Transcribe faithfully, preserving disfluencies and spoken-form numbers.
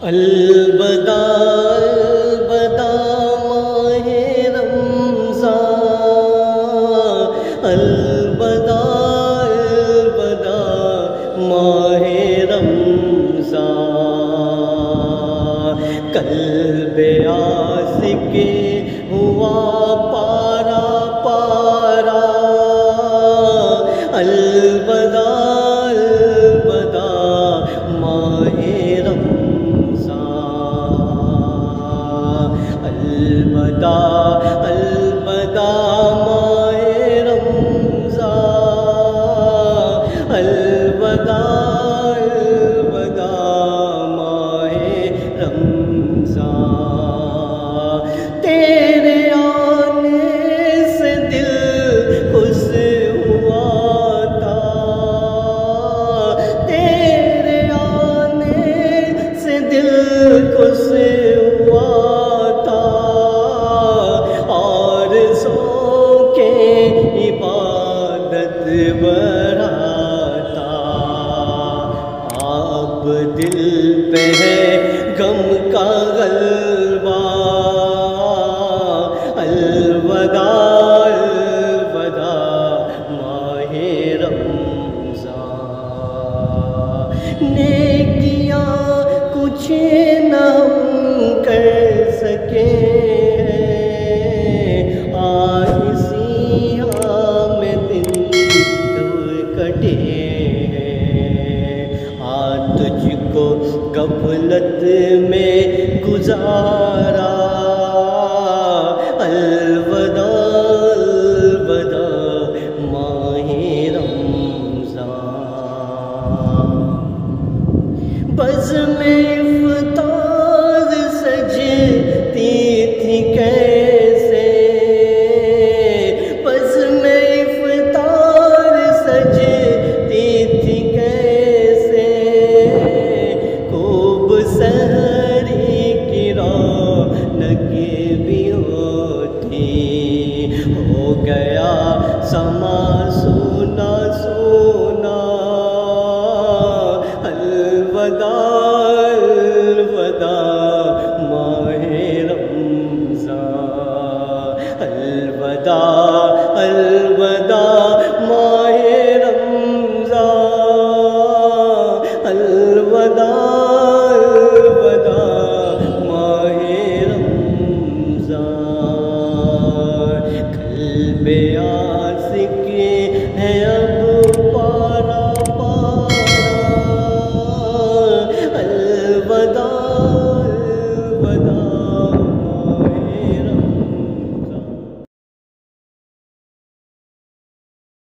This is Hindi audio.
अलबदा अलबदा माहे रमज़ान, अलबदा अलबदा माहे रमज़ान। क़ल्बे आशिक़ हुआ पारा पारा, अलबदा अलबदा माहे रमज़ान, अलबदा अलबदा माहे रमज़ान, अलबदा अलबदा माहे रमज़ान। तेरे आने से दिल खुश हुआ था, तेरे आने से दिल खुश हुआ था, और सो के इबादत बढ़ाता। अब दिल पे है गम का गलबा, अलबदा अलबदा माहे रमज़ान। नेकियां कुछ न हम कर सके, आसियां में दिन कटे हैं, आज तुझको गफलत में गुजारा, अलबदा अलबदा माहे रमज़ान। बज़्म में इफ़्तार सजती थी कैसे, बज़्म में इफ़्तार सजती थी कैसे, खूब सहरी की रौनक भी होती। हो गया समा सोना सोना, अलबदा अलबदा माहे रमज़ान, अलबदा अलबदा माहे रमज़ान, अलबदा अलबदा माहे रमज़ान। क़ल्बे आशिक़ है अब पारा पारा, अलबदा